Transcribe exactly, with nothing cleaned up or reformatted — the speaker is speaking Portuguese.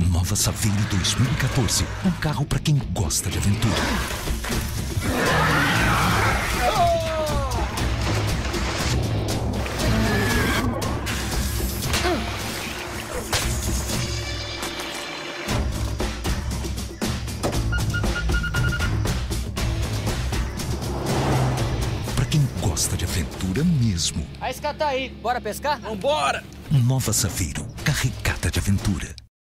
Nova Saveiro dois mil e quatorze. Um carro para quem gosta de aventura. Para quem gosta de aventura mesmo. A isca tá aí. Bora pescar? Vambora! Nova Saveiro, carregada de aventura.